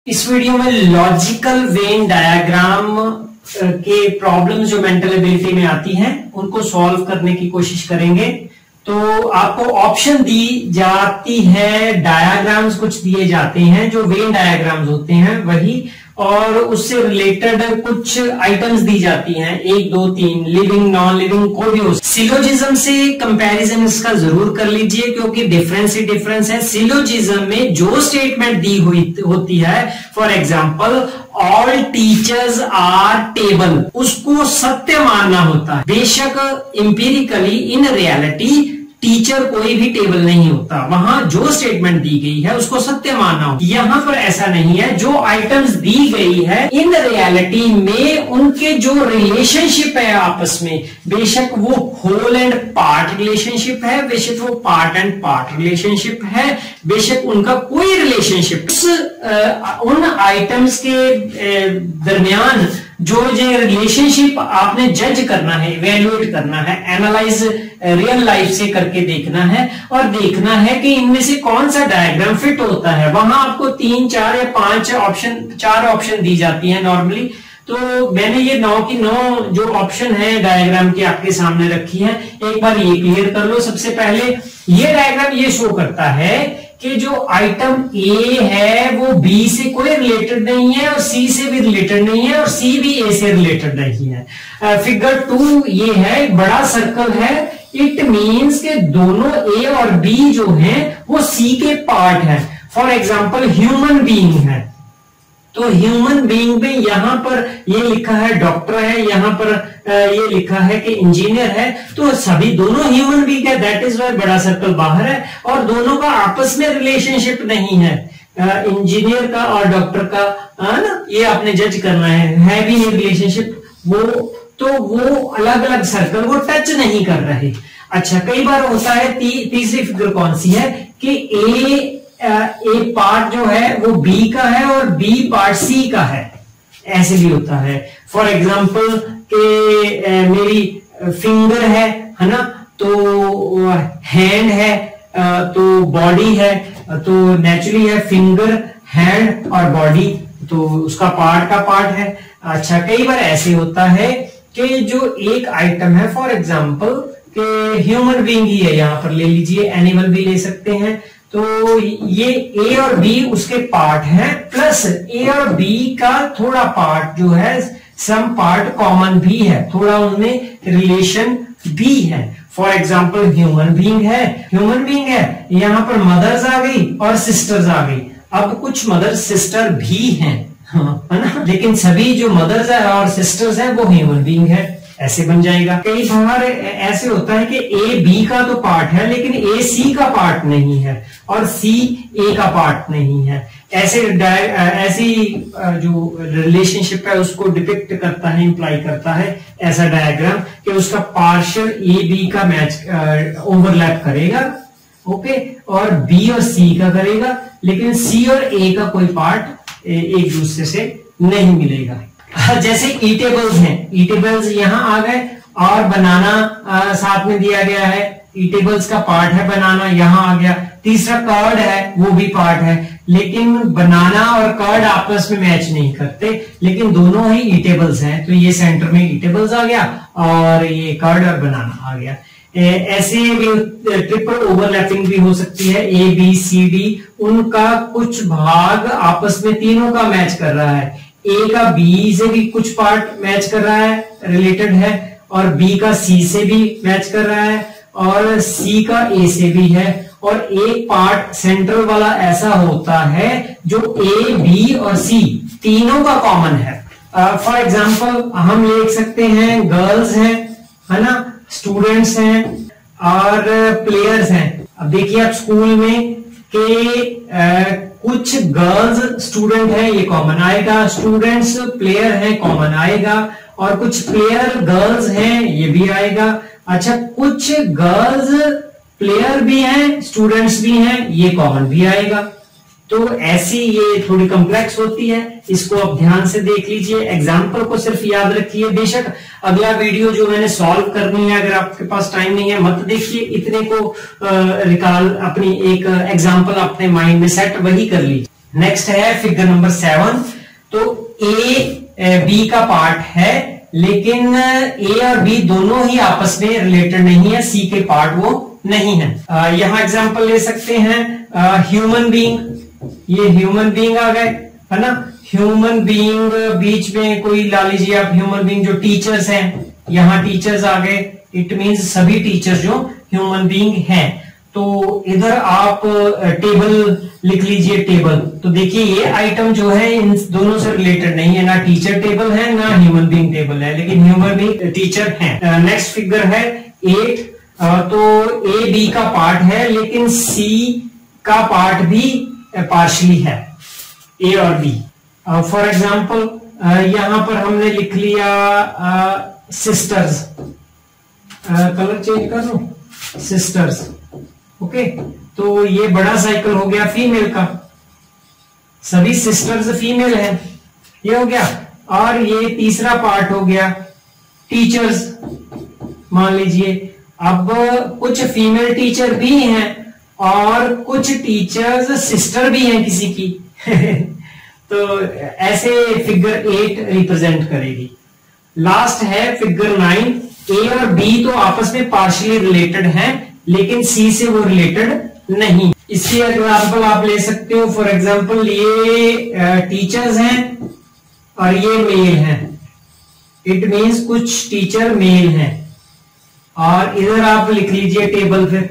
इस वीडियो में logical Venn diagram के प्रॉब्लम्स जो मेंटल एबिलिटी में आती हैं उनको सॉल्व करने की कोशिश करेंगे। तो आपको ऑप्शन दी जाती है, डायग्राम्स कुछ दिए जाते हैं जो वेन डायग्राम्स होते हैं वही, और उससे रिलेटेड कुछ आइटम्स दी जाती हैं, 1 2 3, लिविंग नॉन लिविंग कोई भी हो। सिलोजिज्म से कंपैरिजन इसका जरूर कर लीजिए क्योंकि डिफरेंस ही डिफरेंस है। सिलोजिज्म में जो स्टेटमेंट दी हुई होती है, for example all teachers are table, उसको सत्य मानना होता है। बेशक इंपीरिकली इन रियलिटी टीचर कोई भी टेबल नहीं होता, वहां जो स्टेटमेंट दी गई है उसको सत्य मानना हो। यहां पर ऐसा नहीं है, जो आइटम्स दी गई है इन रियलिटी में उनके जो रिलेशनशिप है आपस में, बेशक वो होल एंड पार्ट रिलेशनशिप है, बेशक वो पार्ट एंड पार्ट रिलेशनशिप है, बेशक उनका कोई रिलेशनशिप, उन आइटम्स के दरमियान जो रिलेशनशिप आपने जज करना है, इवेल्युएट करना है, एनालाइज रियल लाइफ से करके देखना है और देखना है कि इनमें से कौन सा डायग्राम फिट होता है। वहां आपको 3 4 या 5 ऑप्शन, 4 ऑप्शन दी जाती है नॉर्मली। तो मैंने ये 9 की 9 जो ऑप्शन है डायग्राम की आपके सामने रखी है, एक बार ये क्लियर कर लो। सबसे पहले ये डायग्राम ये शो करता है कि जो आइटम ए है वो बी से कोई रिलेटेड नहीं है और सी से भी रिलेटेड नहीं है और सी भी ए से रिलेटेड नहीं है। फिगर 2 ये है, एक बड़ा सर्कल है, इट मीन्स के दोनों ए और बी जो हैं वो सी के पार्ट है। फॉर एग्जाम्पल ह्यूमन बीइंग है, तो ह्यूमन बीइंग में यहां पर ये लिखा है डॉक्टर है, यहां पर ये लिखा है कि इंजीनियर है, तो सभी दोनों ह्यूमन बीइंग है, दैट इज वाई बड़ा सर्कल बाहर है और दोनों का आपस में रिलेशनशिप नहीं है, इंजीनियर का और डॉक्टर का, है ना, ये आपने जज करना है भी नहीं रिलेशनशिप, वो तो वो अलग अलग सर्कल वो टच नहीं कर रहे। अच्छा, कई बार होता है तीसरी फिगर कौन सी है कि ए पार्ट जो है वो बी का है और बी पार्ट सी का है, ऐसे भी होता है। फॉर एग्जाम्पल के मेरी फिंगर है ना, तो हैंड है, तो बॉडी है, तो नेचुरली है फिंगर, हैंड और बॉडी, तो उसका पार्ट का पार्ट है। अच्छा, कई बार ऐसे होता है कि जो एक आइटम है, फॉर एग्जाम्पल के ह्यूमन बीइंग ही है, यहां पर ले लीजिए, एनिमल भी ले सकते हैं, तो ये ए और बी उसके पार्ट हैं, प्लस ए और बी का थोड़ा पार्ट जो है, सम पार्ट कॉमन भी है, थोड़ा उनमें रिलेशन भी है। फॉर एग्जाम्पल ह्यूमन बीइंग है, यहां पर मदर्स आ गई और सिस्टर्स आ गई। अब कुछ मदर सिस्टर भी हैं, है ना, लेकिन सभी जो मदर्स है और सिस्टर्स है वो ह्यूमन बीइंग है, ऐसे बन जाएगा। कई बार ऐसे होता है कि ए बी का तो पार्ट है लेकिन ए सी का पार्ट नहीं है और सी ए का पार्ट नहीं है। ऐसी जो रिलेशनशिप है उसको डिपिक्ट करता है, इंप्लाई करता है ऐसा डायग्राम कि उसका पार्शियल ए बी का मैच ओवरलैप करेगा, ओके, और बी और सी का करेगा, लेकिन सी और ए का कोई पार्ट एक दूसरे से नहीं मिलेगा। जैसे ईटेबल्स हैं, ईटेबल्स यहां आ गए और बनाना साथ में दिया गया है, ईटेबल्स का पार्ट है बनाना, यहां आ गया। तीसरा कर्ड है, वो भी पार्ट है, लेकिन बनाना और कर्ड आपस में मैच नहीं करते, लेकिन दोनों ही ईटेबल्स हैं, तो ये सेंटर में ईटेबल्स आ गया और ये कर्ड और बनाना आ गया। ऐसे ट्रिपल ओवरलैपिंग भी हो सकती है, ए बी सी डी, उनका कुछ भाग आपस में तीनों का मैच कर रहा है, ए का बी से भी कुछ पार्ट मैच कर रहा है, रिलेटेड है, और बी का सी से भी मैच कर रहा है और सी का ए से भी है, और एक पार्ट सेंट्रल वाला ऐसा होता है जो ए बी और सी तीनों का कॉमन है। फॉर एग्जाम्पल हम लिख सकते हैं गर्ल्स हैं, है ना, स्टूडेंट्स हैं और प्लेयर्स हैं। अब देखिए आप स्कूल में के कुछ गर्ल्स स्टूडेंट है, ये कॉमन आएगा, स्टूडेंट्स प्लेयर है, कॉमन आएगा, और कुछ प्लेयर गर्ल्स हैं, ये भी आएगा। अच्छा, कुछ गर्ल्स प्लेयर भी हैं, स्टूडेंट्स भी हैं, ये कॉमन भी आएगा। तो ऐसी ये थोड़ी कॉम्प्लेक्स होती है, इसको आप ध्यान से देख लीजिए, एग्जाम्पल को सिर्फ याद रखिए। बेशक अगला वीडियो जो मैंने सॉल्व करनी है, अगर आपके पास टाइम नहीं है मत देखिए, इतने को रिकॉल अपनी एक एग्जाम्पल अपने माइंड में सेट वही कर लीजिए। नेक्स्ट है फिगर नंबर 7। तो ए बी का पार्ट है, लेकिन ए और बी दोनों ही आपस में रिलेटेड नहीं है, सी के पार्ट वो नहीं है। यहां एग्जांपल ले सकते हैं ह्यूमन बीइंग, ये ह्यूमन बीइंग आ गए, है ना। ह्यूमन बीइंग बीच में कोई ला लीजिए आप ह्यूमन बीइंग जो टीचर्स हैं, यहां टीचर्स आ गए, इट मींस सभी टीचर्स जो ह्यूमन बीइंग हैं। तो इधर आप टेबल लिख लीजिए, टेबल। तो देखिए ये आइटम जो है इन दोनों से रिलेटेड नहीं है, ना टीचर टेबल है ना ह्यूमन बीइंग टेबल है, लेकिन ह्यूमन बीइंग टीचर है। नेक्स्ट फिगर है 8। तो ए बी का पार्ट है, लेकिन सी का पार्ट भी पार्शली है, ए और बी। फॉर एग्जाम्पल यहां पर हमने लिख लिया सिस्टर्स, कलर चेंज कर लो, सिस्टर्स। ओके, तो ये बड़ा साइकिल हो गया फीमेल का, सभी सिस्टर्स फीमेल है, ये हो गया। और ये तीसरा पार्ट हो गया टीचर्स, मान लीजिए। अब कुछ फीमेल टीचर भी हैं और कुछ टीचर्स सिस्टर भी हैं किसी की तो ऐसे फिगर 8 रिप्रेजेंट करेगी। लास्ट है फिगर 9। ए और बी तो आपस में पार्शियली रिलेटेड हैं, लेकिन सी से वो रिलेटेड नहीं। इसकी एग्जांपल आप ले सकते हो, फॉर एग्जांपल ये टीचर्स हैं और ये मेल हैं, इट मींस कुछ टीचर मेल हैं। और इधर आप लिख लीजिए टेबल, फिर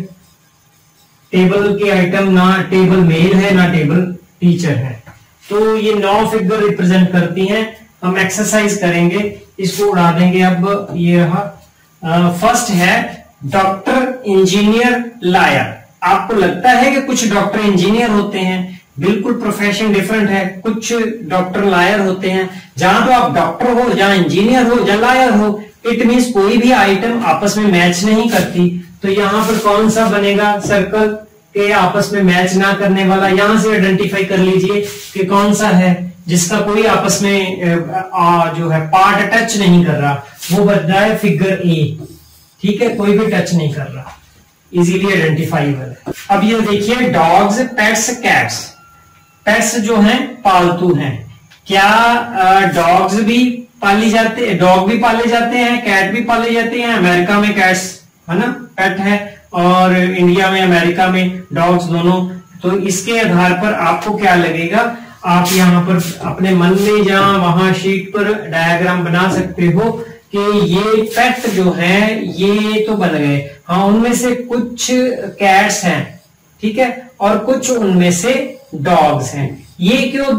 टेबल के आइटम ना टेबल मेल है ना टेबल टीचर है। तो ये 9 फिगर रिप्रेजेंट करती हैं। हम एक्सरसाइज करेंगे, इसको उड़ा देंगे। अब ये रहा फर्स्ट है डॉक्टर, इंजीनियर, लायर। आपको लगता है कि कुछ डॉक्टर इंजीनियर होते हैं, बिल्कुल प्रोफेशन डिफरेंट है। कुछ डॉक्टर लायर होते हैं। जहां तो आप डॉक्टर हो, जहां इंजीनियर हो, जहां लायर हो, इट मींस कोई भी आइटम आपस में मैच नहीं करती। तो यहां पर कौन सा बनेगा सर्कल के आपस में मैच ना करने वाला? यहां से आइडेंटिफाई कर लीजिए कि कौन सा है जिसका कोई आपस में जो है पार्ट टच नहीं कर रहा, वो बन रहा है फिगर ए। ठीक है, कोई भी टच नहीं कर रहा, इजीली आइडेंटिफाइबल है। अब ये देखिए डॉग्स, पेट्स, कैट्स। पेट्स जो हैं पालतू हैं। क्या डॉग्स भी पाली जाते हैं, डॉग भी पाले जाते हैं, कैट भी पाले जाते हैं? अमेरिका में कैट्स है ना पेट है, और इंडिया में अमेरिका में डॉग्स दोनों। तो इसके आधार पर आपको क्या लगेगा, आप यहाँ पर अपने मन में जहां वहां शीट पर डायग्राम बना सकते हो कि ये पेट जो है ये तो बन गए। हाँ, उनमें से कुछ कैट्स हैं, ठीक है, और कुछ उनमें से डॉग्स हैं। ये क्यों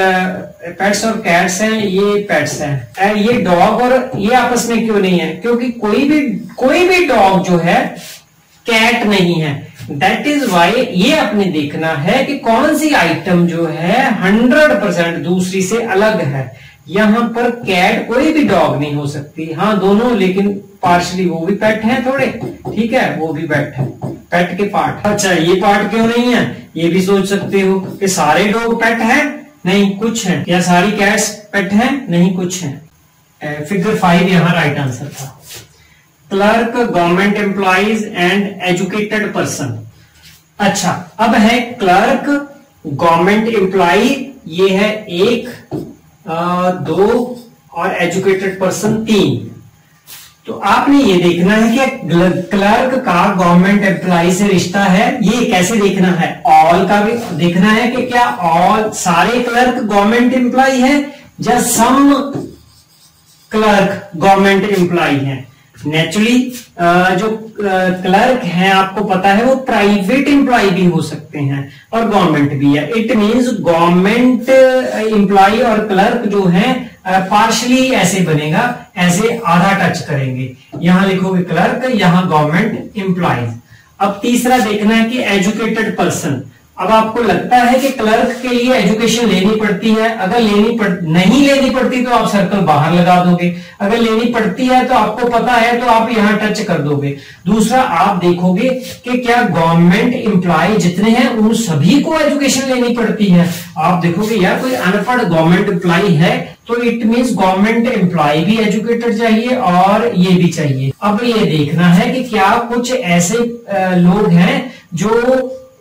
पेट्स और कैट्स हैं, ये पेट्स हैं। ये डॉग और ये आपस में क्यों नहीं है? क्योंकि कोई भी डॉग जो है कैट नहीं है। दैट इज वाई ये अपने देखना है कि कौन सी आइटम जो है 100% दूसरी से अलग है। यहां पर कैट कोई भी डॉग नहीं हो सकती। हाँ, दोनों लेकिन पार्शली वो भी पेट है थोड़े, ठीक है, वो भी पेट है, पेट के पार्ट। अच्छा, ये पार्ट क्यों नहीं है? ये भी सोच सकते हो कि सारे डॉग पेट हैं, नहीं कुछ है। या सारी कैट्स पेट हैं, नहीं कुछ है। फिगर 5 यहां राइट आंसर था। Clerk, government employees and educated person. अच्छा, अब है क्लर्क, गवर्नमेंट एम्प्लॉय, ये है 1, 2 और एजुकेटेड पर्सन 3। तो आपने ये देखना है कि क्लर्क का गवर्नमेंट एम्प्लॉय से रिश्ता है। ये कैसे देखना है? ऑल का भी देखना है कि क्या ऑल सारे क्लर्क गवर्नमेंट एम्प्लॉय है या सम क्लर्क गवर्नमेंट एम्प्लॉय है। नेचुरली जो क्लर्क हैं आपको पता है वो प्राइवेट एम्प्लॉय भी हो सकते हैं और गवर्नमेंट भी है। इट मींस गवर्नमेंट एम्प्लॉय और क्लर्क जो है पार्शली ऐसे बनेगा, ऐसे आधा टच करेंगे। यहां लिखोगे क्लर्क, यहां गवर्नमेंट एम्प्लॉय। अब तीसरा देखना है कि एजुकेटेड पर्सन। अब आपको लगता है कि क्लर्क के लिए एजुकेशन लेनी पड़ती है। अगर नहीं लेनी पड़ती तो आप सर्कल बाहर लगा दोगे, अगर लेनी पड़ती है तो आपको पता है तो आप यहां टच कर दोगे। दूसरा, आप देखोगे कि क्या गवर्नमेंट एम्प्लॉय जितने हैं उन सभी को एजुकेशन लेनी पड़ती है। आप देखोगे यार कोई अनपढ़ गवर्नमेंट एम्प्लॉय है तो इट मींस गवर्नमेंट एम्प्लॉय भी एजुकेटेड चाहिए और ये भी चाहिए। अब ये देखना है कि क्या कुछ ऐसे लोग हैं जो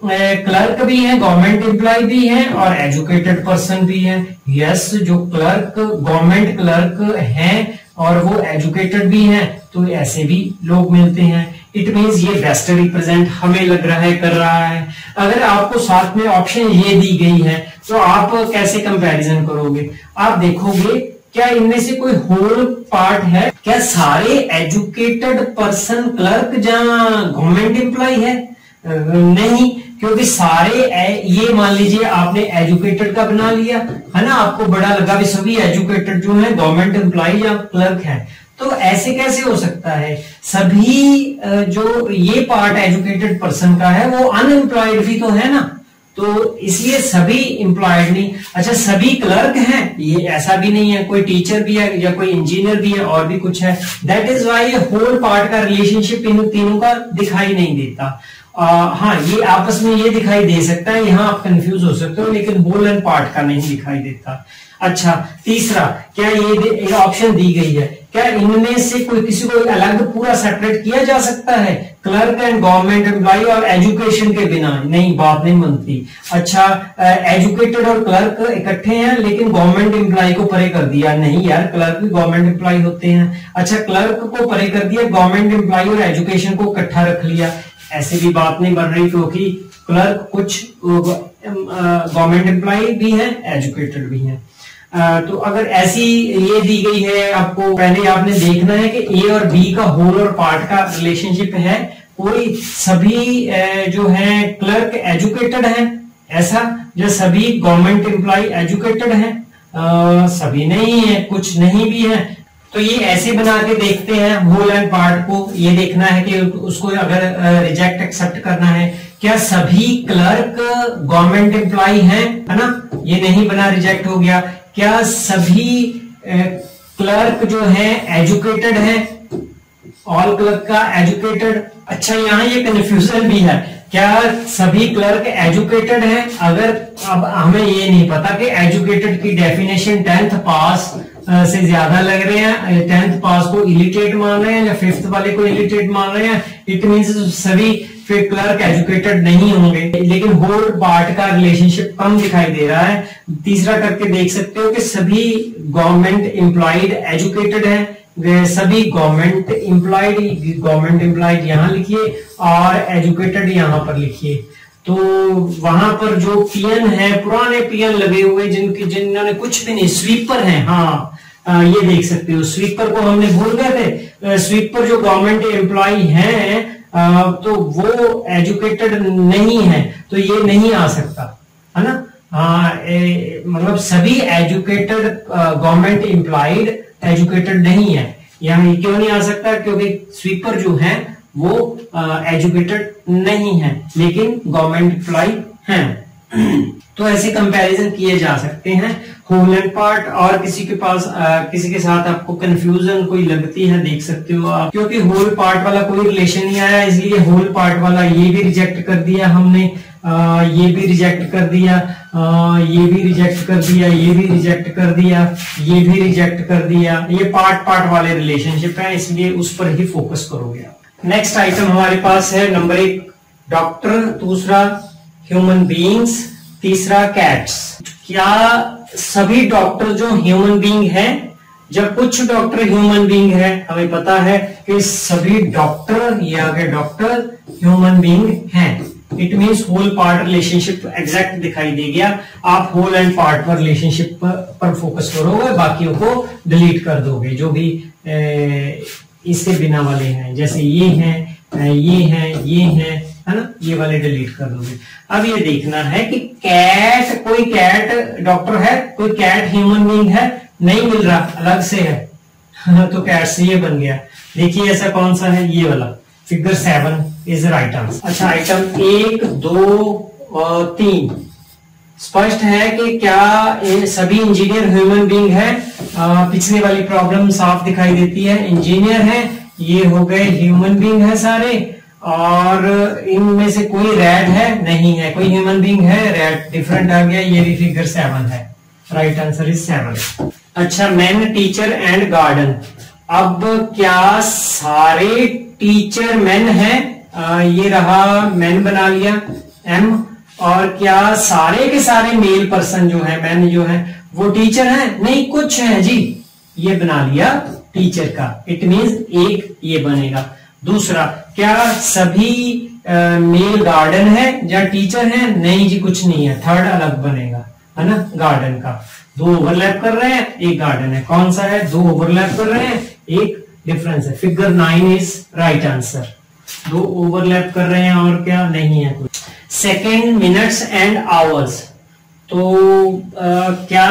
क्लर्क भी है, गवर्नमेंट एम्प्लॉय भी है और एजुकेटेड पर्सन भी है। यस, जो क्लर्क गवर्नमेंट क्लर्क हैं और वो एजुकेटेड भी हैं, तो ऐसे भी लोग मिलते हैं। इट मींस ये बेस्ट रिप्रेजेंट हमें लग रहा है कर रहा है। अगर आपको साथ में ऑप्शन ये दी गई है तो आप कैसे कंपैरिजन करोगे? आप देखोगे क्या इनमें से कोई होल पार्ट है? क्या सारे एजुकेटेड पर्सन क्लर्क जहां गवर्नमेंट एम्प्लॉय है? नहीं, क्योंकि सारे ये मान लीजिए आपने एजुकेटेड का बना लिया है ना, आपको बड़ा लगा भी सभी एजुकेटेड जो है गवर्नमेंट एम्प्लॉय या क्लर्क है। तो ऐसे कैसे हो सकता है? सभी जो ये पार्ट एजुकेटेड पर्सन का है वो अनएम्प्लॉयड भी तो है ना, तो इसलिए सभी एम्प्लॉयड नहीं। अच्छा, सभी क्लर्क हैं, ये ऐसा भी नहीं है, कोई टीचर भी है या कोई इंजीनियर भी है और भी कुछ है। दैट इज वाई ये होल पार्ट का रिलेशनशिप इन तीनों का दिखाई नहीं देता। हाँ, ये आपस में ये दिखाई दे सकता है, यहाँ आप कंफ्यूज हो सकते हो, लेकिन होल एंड पार्ट का नहीं दिखाई देता। अच्छा, तीसरा, क्या ये ऑप्शन दी गई है, क्या इनमें से कोई किसी को अलग पूरा सेपरेट किया जा सकता है? क्लर्क एंड गवर्नमेंट एम्प्लॉय और एजुकेशन के बिना? नहीं, बात नहीं बनती। अच्छा, एजुकेटेड और क्लर्क इकट्ठे हैं लेकिन गवर्नमेंट एम्प्लॉय को परे कर दिया? नहीं यार, क्लर्क भी गवर्नमेंट एम्प्लॉय होते हैं। अच्छा, क्लर्क को परे कर दिया, गवर्नमेंट एम्प्लॉय और एजुकेशन को इकट्ठा रख लिया? ऐसे भी बात नहीं बन रही, क्योंकि क्लर्क कुछ गवर्नमेंट एम्प्लॉय भी है, एजुकेटेड भी है। तो अगर ऐसी ये दी गई है, आपको पहले आपने देखना है कि ए और बी का होल और पार्ट का रिलेशनशिप है। कोई सभी जो है क्लर्क एजुकेटेड है ऐसा, जो सभी गवर्नमेंट एम्प्लॉय एजुकेटेड है? सभी नहीं है, कुछ नहीं भी है। तो ये ऐसे बना के देखते हैं होल एंड पार्ट को, ये देखना है कि उसको अगर रिजेक्ट एक्सेप्ट करना है। क्या सभी क्लर्क गवर्नमेंट एम्प्लॉय हैं? है ना, ये नहीं बना, रिजेक्ट हो गया। क्या सभी क्लर्क जो है एजुकेटेड है? ऑल क्लर्क का एजुकेटेड। अच्छा, यहाँ ये कंफ्यूजन भी है, क्या सभी क्लर्क एजुकेटेड है? अगर अब हमें ये नहीं पता कि एजुकेटेड की डेफिनेशन 10th पास से ज्यादा लग रहे हैं, 10th पास को इलिटेट मान रहे हैं या 5th वाले को इलिटेट मान रहे हैं, इट मींस सभी फिर क्लर्क एजुकेटेड नहीं होंगे। लेकिन होल पार्ट का रिलेशनशिप कम दिखाई दे रहा है। तीसरा करके देख सकते हो कि सभी गवर्नमेंट एम्प्लॉयड एजुकेटेड है, सभी गवर्नमेंट एम्प्लॉयड यहां लिखिए और एजुकेटेड यहां पर लिखिए। तो वहां पर जो पीएन है, पुराने पीएन लगे हुए जिन्होंने कुछ भी नहीं, स्वीपर हैं, हाँ ये देख सकते हो, स्वीपर को हमने भूल गए थे। स्वीपर जो गवर्नमेंट एम्प्लॉय हैं तो वो एजुकेटेड नहीं है, तो ये नहीं आ सकता, है ना। मतलब सभी एजुकेटेड गवर्नमेंट एम्प्लॉयड एजुकेटेड नहीं है, यहाँ क्यों नहीं आ सकता? क्योंकि स्वीपर जो है वो एजुकेटेड नहीं है लेकिन गवर्नमेंट एम्प्लॉय हैं। तो ऐसे कंपैरिजन किए जा सकते हैं होल एंड पार्ट। और किसी के पास किसी के साथ आपको कंफ्यूजन कोई लगती है, देख सकते हो आप, क्योंकि होल पार्ट वाला कोई रिलेशन नहीं आया इसलिए होल पार्ट वाला ये भी रिजेक्ट कर दिया हमने, ये भी रिजेक्ट कर दिया, ये भी रिजेक्ट कर दिया, ये भी रिजेक्ट कर दिया, ये भी रिजेक्ट कर दिया। ये पार्ट पार्ट वाले रिलेशनशिप है, इसलिए उस पर ही फोकस करोगे आप। नेक्स्ट आइटम हमारे पास है नंबर 1 डॉक्टर, दूसरा ह्यूमन बीइंग्स, तीसरा कैट्स। क्या सभी डॉक्टर जो ह्यूमन बीइंग है? जब कुछ डॉक्टर ह्यूमन बीइंग है, हमें पता है कि सभी डॉक्टर, ये आगे डॉक्टर ह्यूमन बीइंग हैं, it means whole part relationship exact दिखाई दे गया। आप होल एंड पार्ट पर रिलेशनशिप पर फोकस करोगे, बाकियों को डिलीट कर दोगे जो भी इसके बिना वाले हैं, जैसे ये हैं, ये हैं, ये हैं, है ना, ये वाले डिलीट कर दोगे। अब ये देखना है कि कैट, कोई कैट डॉक्टर है, कोई कैट ह्यूमन बीइंग है? नहीं मिल रहा, अलग से है तो कैट से ये बन गया। देखिए ऐसा कौन सा है, ये वाला, फिगर 7 इज राइट आंसर। अच्छा, आइटम 1, 2 और 3 स्पष्ट है कि क्या सभी इंजीनियर ह्यूमन बीइंग है? पिछले वाली प्रॉब्लम साफ दिखाई देती है, इंजीनियर है, ये हो गए ह्यूमन बीइंग है सारे। और इनमें से कोई रैट है? नहीं है। कोई ह्यूमन बीइंग है? रैट डिफरेंट आ गया, ये भी फिगर 7 है, राइट आंसर इज 7। अच्छा, मैन, टीचर एंड गार्डन। अब क्या सारे टीचर मैन है? ये रहा, मैन बना लिया, M। और क्या सारे के सारे मेल पर्सन जो है, मैन जो है, वो टीचर है? नहीं, कुछ है जी। ये बना लिया टीचर का, इट मीन्स एक ये बनेगा। दूसरा, क्या सभी मेल गार्डन है या टीचर है? नहीं जी, कुछ नहीं है, थर्ड अलग बनेगा, है ना, गार्डन का। दो ओवरलैप कर रहे हैं, एक गार्डन है। कौन सा है? दो ओवरलैप कर रहे हैं, एक डिफरेंस है। Figure 9 is right answer. दो ओवरलैप कर रहे हैं और क्या नहीं है कुछ। Second, minutes and hours. तो क्या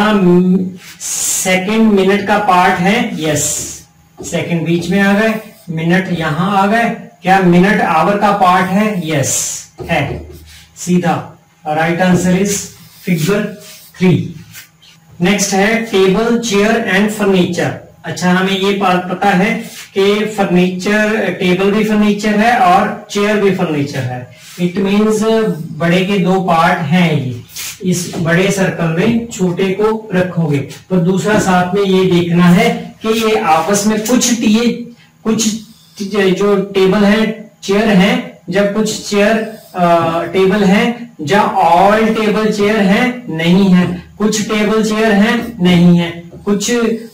सेकेंड मिनट का पार्ट है? यस, सेकेंड बीच में आ गए, मिनट यहां आ गए। क्या मिनट आवर का पार्ट है? यस है, सीधा। Right answer is figure 3। Next है टेबल, चेयर एंड फर्नीचर। अच्छा, हमें ये बात पता है कि फर्नीचर, टेबल भी फर्नीचर है और चेयर भी फर्नीचर है। इट मीन्स बड़े के दो पार्ट हैं ये। इस बड़े सर्कल में छोटे को रखोगे, तो दूसरा साथ में ये देखना है कि ये आपस में कुछ जो टेबल है, चेयर है, जब कुछ चेयर टेबल है, या ऑल टेबल चेयर है, नहीं है। कुछ टेबल चेयर है, नहीं है। कुछ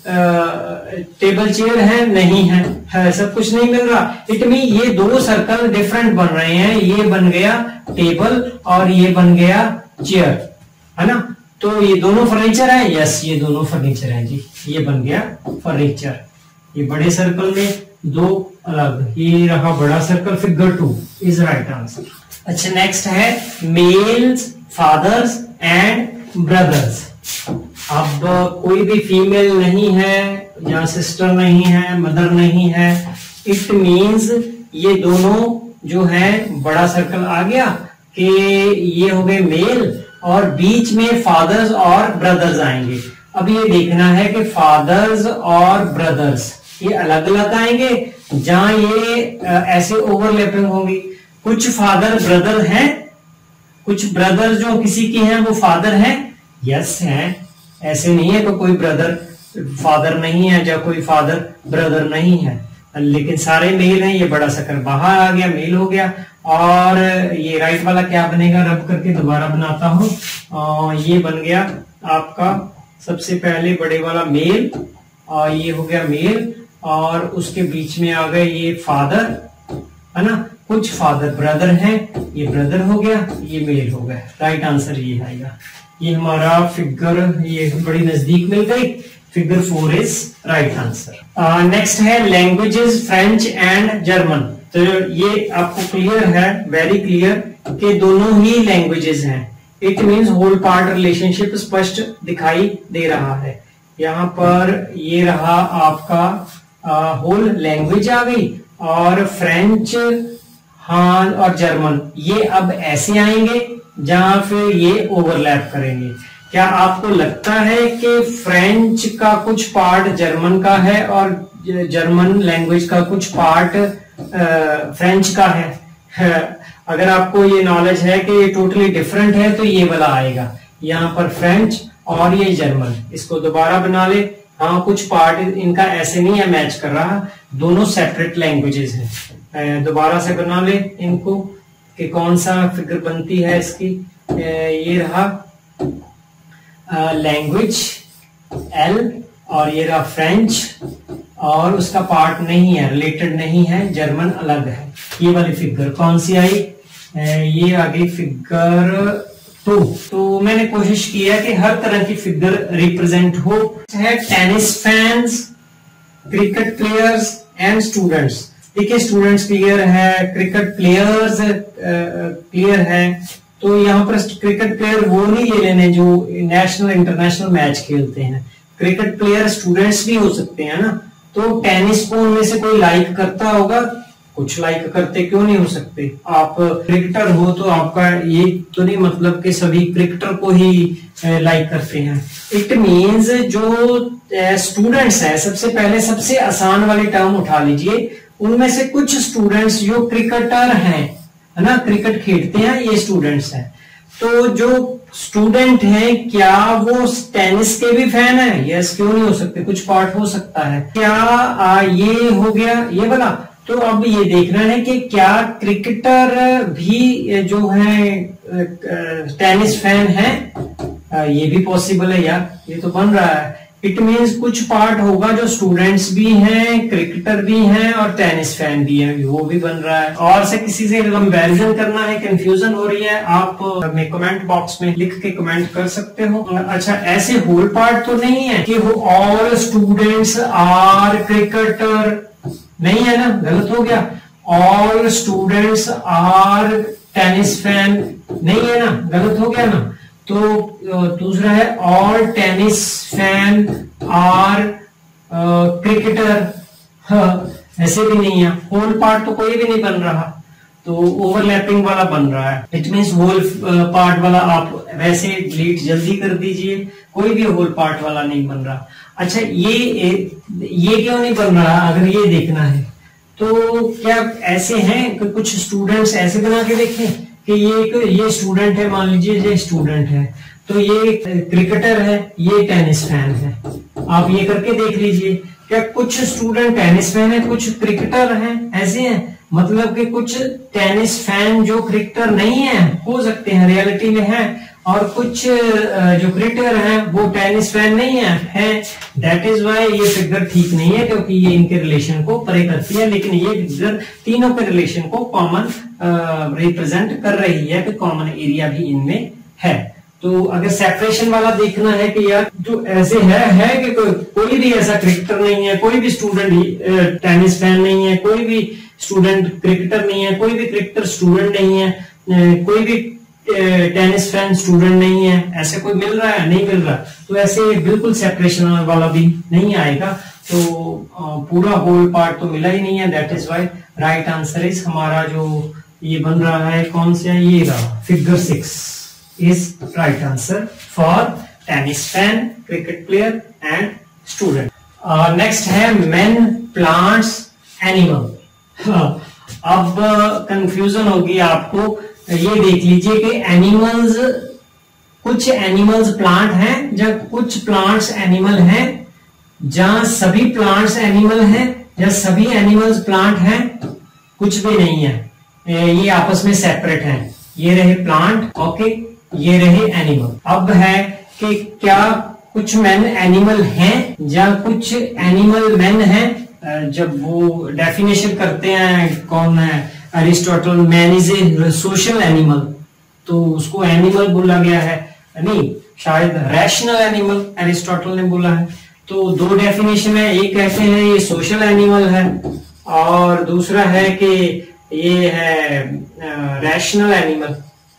टेबल चेयर है, नहीं है, सब कुछ नहीं मिल रहा। इट मीन ये दो सर्कल डिफरेंट बन रहे हैं। ये बन गया टेबल और ये बन गया चेयर, है ना। तो ये दोनों फर्नीचर है? यस, ये दोनों फर्नीचर है जी। ये बन गया फर्नीचर। ये बड़े सर्कल में दो अलग, ये रहा बड़ा circle. Figure 2 is right answer. अच्छा, नेक्स्ट है मेल्स, फादर्स एंड ब्रदर्स। अब कोई भी फीमेल नहीं है, या सिस्टर नहीं है, मदर नहीं है। इट मीन्स ये दोनों जो है, बड़ा सर्कल आ गया कि ये हो गए मेल और बीच में फादर्स और ब्रदर्स आएंगे। अब ये देखना है कि फादर्स और ब्रदर्स ये अलग अलग आएंगे, जहां ये ऐसे ओवरलैपिंग होंगी। कुछ फादर ब्रदर हैं, कुछ ब्रदर जो किसी की हैं वो फादर हैं, यस हैं। ऐसे नहीं है कि कोई ब्रदर फादर नहीं है या कोई फादर ब्रदर नहीं है, लेकिन सारे मेल हैं। ये बड़ा सर्कल बाहर आ गया, मेल हो गया। और ये राइट वाला क्या बनेगा? रब करके दोबारा बनाता हूं। ये बन गया आपका सबसे पहले बड़े वाला मेल, और ये हो गया मेल, और उसके बीच में आ गए ये फादर, है ना। कुछ फादर ब्रदर हैं, ये ब्रदर हो गया, ये मेल हो गया। राइट आंसर ये आएगा। ये हमारा फिगर, ये बड़ी नजदीक मिल गई। Figure 4 is right answer. Next है लैंग्वेजेस, फ्रेंच एंड जर्मन। तो ये आपको क्लियर है, वेरी क्लियर, कि दोनों ही लैंग्वेजेस हैं। It means whole part relationship स्पष्ट दिखाई दे रहा है। यहाँ पर ये रहा आपका होल लैंग्वेज आ गई, और फ्रेंच, हाँ, और जर्मन ये अब ऐसे आएंगे जहां फिर ये ओवरलैप करेंगे। क्या आपको लगता है कि फ्रेंच का कुछ पार्ट जर्मन का है और जर्मन लैंग्वेज का कुछ पार्ट फ्रेंच का है? अगर आपको ये नॉलेज है कि ये टोटली डिफरेंट है, तो ये वाला आएगा यहाँ पर फ्रेंच और ये जर्मन। इसको दोबारा बना ले। हाँ, कुछ पार्ट इनका ऐसे नहीं है मैच कर रहा, दोनों सेपरेट लैंग्वेजेस हैं। दोबारा से बना ले इनको कि कौन सा फिगर बनती है इसकी। ये रहा लैंग्वेज L, और ये रहा फ्रेंच, और उसका पार्ट नहीं है, रिलेटेड नहीं है, जर्मन अलग है। ये वाली फिगर कौन सी आई? ये आ गई फिगर 2। तो मैंने कोशिश की है कि हर तरह की फिगर रिप्रेजेंट हो। है tennis fans, cricket players and students. देखिए, स्टूडेंट्स क्लियर है, क्रिकेट प्लेयर्स क्लियर है। तो यहाँ पर क्रिकेट प्लेयर वो नहीं ले लेने जो नेशनल इंटरनेशनल मैच खेलते हैं। क्रिकेट प्लेयर स्टूडेंट्स भी हो सकते हैं ना। तो टेनिस को उनमें से कोई लाइक करता होगा, कुछ लाइक करते क्यों नहीं हो सकते। आप क्रिकेटर हो तो आपका ये तो नहीं मतलब कि सभी क्रिकेटर को ही लाइक करते हैं। इट मीन्स जो स्टूडेंट्स है, सबसे पहले सबसे आसान वाली टर्म उठा लीजिए। उनमें से कुछ स्टूडेंट्स जो क्रिकेटर हैं, है ना, क्रिकेट खेलते हैं, ये स्टूडेंट्स हैं। तो जो स्टूडेंट हैं, क्या वो टेनिस के भी फैन है? यस, क्यों नहीं हो सकते, कुछ पार्ट हो सकता है। क्या ये हो गया ये वाला। तो अब ये देखना है कि क्या क्रिकेटर भी जो है टेनिस फैन है, ये भी पॉसिबल है यार, ये तो बन रहा है। इट मीन्स कुछ पार्ट होगा जो स्टूडेंट्स भी हैं, क्रिकेटर भी हैं और टेनिस फैन भी हैं, वो भी बन रहा है। और से किसी से कंपैरिजन करना है, कंफ्यूजन हो रही है, आप हमें कमेंट बॉक्स में लिख के कमेंट कर सकते हो। अच्छा, ऐसे होल पार्ट तो नहीं है कि वो ऑल स्टूडेंट्स आर क्रिकेटर, नहीं है ना, गलत हो गया। All students are tennis fan, नहीं है ना, गलत हो गया ना। तो दूसरा है all tennis fan are cricketer, ऐसे भी नहीं है। होल पार्ट तो कोई भी नहीं बन रहा, तो ओवरलैपिंग वाला बन रहा है। इट मीन्स होल पार्ट वाला आप वैसे डिलीट जल्दी कर दीजिए, कोई भी होल पार्ट वाला नहीं बन रहा। अच्छा, ये क्यों नहीं बन रहा, अगर ये देखना है तो क्या ऐसे हैं कि कुछ स्टूडेंट्स ऐसे बना के देखें कि ये स्टूडेंट है, मान लीजिए ये स्टूडेंट है, तो ये क्रिकेटर है, ये टेनिस फैन है। आप ये करके देख लीजिए, क्या कुछ स्टूडेंट टेनिस फैन है, कुछ क्रिकेटर हैं, ऐसे हैं। मतलब कि कुछ टेनिस फैन जो क्रिकेटर नहीं है, हो सकते हैं, रियलिटी में है, और कुछ जो क्रिकेटर हैं वो टेनिस फैन नहीं है। दैट इज वाई ये फिगर ठीक नहीं है, क्योंकि ये इनके रिलेशन को परे करती है, लेकिन ये फिगर तीनों के रिलेशन को कॉमन रिप्रेजेंट कर रही है कि कॉमन एरिया भी इनमें है। तो अगर सेपरेशन वाला देखना है कि यार जो ऐसे है कि कोई भी ऐसा क्रिकेटर नहीं है, कोई भी स्टूडेंट टेनिस फैन नहीं है, कोई भी स्टूडेंट क्रिकेटर नहीं है, कोई भी क्रिकेटर स्टूडेंट नहीं है, कोई भी टेनिस फैन स्टूडेंट नहीं है, ऐसे कोई मिल रहा है, नहीं मिल रहा। तो ऐसे बिल्कुल सेपरेशन वाला भी नहीं आएगा, तो पूरा होल पार्ट तो मिला ही नहीं है। That is why right answer is हमारा जो ये बन रहा है, कौन सा, ये रहा figure 6 is right answer for tennis fan, cricket player and student. Next है मेन, प्लांट्स, एनिमल। अब कंफ्यूजन होगी आपको, ये देख लीजिए कि एनिमल्स, कुछ एनिमल्स प्लांट हैं, जब कुछ प्लांट्स एनिमल हैं, जहां सभी प्लांट्स एनिमल हैं, या सभी एनिमल्स प्लांट हैं, कुछ भी नहीं है, ये आपस में सेपरेट हैं। ये रहे प्लांट, ओके, ये रहे एनिमल। अब है कि क्या कुछ मैन एनिमल हैं या कुछ एनिमल मैन हैं। जब वो डेफिनेशन करते हैं, कौन है, Aristotle, man is a social animal, तो उसको एनिमल बोला गया है, नहीं, शायद रैशनल एनिमल अरिस्टोटल ने बोला है। तो दो डेफिनेशन है, एक कहते हैं ये सोशल एनिमल है, और दूसरा है कि ये है रैशनल एनिमल।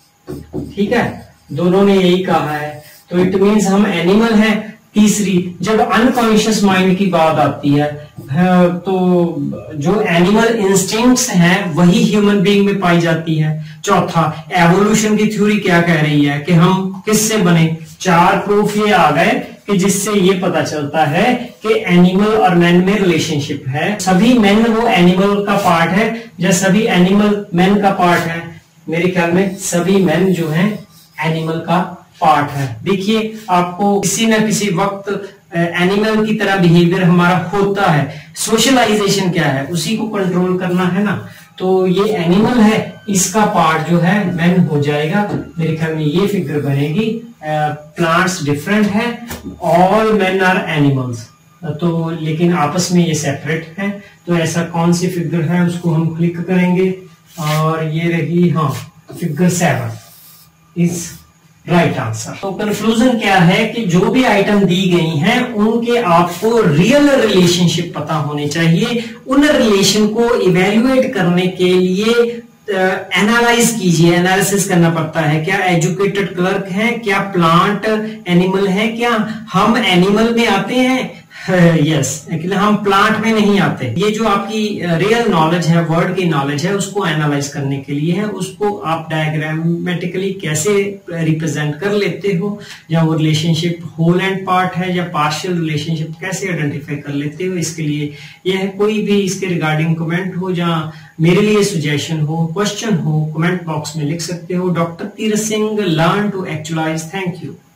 ठीक है, दोनों ने यही कहा है, तो इट मीन्स हम एनिमल हैं। तीसरी, जब अनकॉन्शियस माइंड की बात आती है, तो जो एनिमल इंस्टिंक्ट्स हैं वही ह्यूमन बीइंग में पाई जाती है। चौथा, एवोल्यूशन की थ्योरी क्या कह रही है कि हम किससे बने। 4 प्रूफ ये आ गए कि जिससे ये पता चलता है कि एनिमल और मैन में रिलेशनशिप है। सभी मैन वो एनिमल का पार्ट है, या सभी एनिमल मैन का पार्ट है। मेरे ख्याल में सभी मैन जो हैं एनिमल का पार्ट है। देखिए, आपको किसी न किसी वक्त एनिमल की तरह बिहेवियर हमारा होता है। सोशलाइजेशन क्या है, उसी को कंट्रोल करना है ना। तो ये एनिमल है, इसका पार्ट जो है मैन हो जाएगा। मेरे ख्याल में ये फिगर बनेगी। प्लांट्स डिफरेंट है, ऑल मैन आर एनिमल्स, तो लेकिन आपस में ये सेपरेट है। तो ऐसा कौन सी फिगर है, उसको हम क्लिक करेंगे, और ये रही, हाँ, फिगर 7 इज राइट आंसर। तो कंक्लूजन क्या है कि जो भी आइटम दी गई हैं उनके आपको रियल रिलेशनशिप पता होने चाहिए। उन रिलेशन को इवेल्युएट करने के लिए एनालाइज कीजिए, एनालिसिस करना पड़ता है। क्या एजुकेटेड क्लर्क है, क्या प्लांट एनिमल है, क्या हम एनिमल में आते हैं, यस, लेकिन हम प्लांट में नहीं आते। ये जो आपकी रियल नॉलेज है, वर्ड की नॉलेज है, उसको एनालाइज करने के लिए है। उसको आप डायग्रामेटिकली कैसे रिप्रेजेंट कर लेते हो, या वो रिलेशनशिप होल एंड पार्ट है या पार्शियल रिलेशनशिप कैसे आइडेंटिफाई कर लेते हो, इसके लिए यह कोई भी इसके रिगार्डिंग कमेंट हो, जहां मेरे लिए सुजेशन हो, क्वेश्चन हो, कमेंट बॉक्स में लिख सकते हो। Doctor Tirath Singh, learn to actualise. Thank you.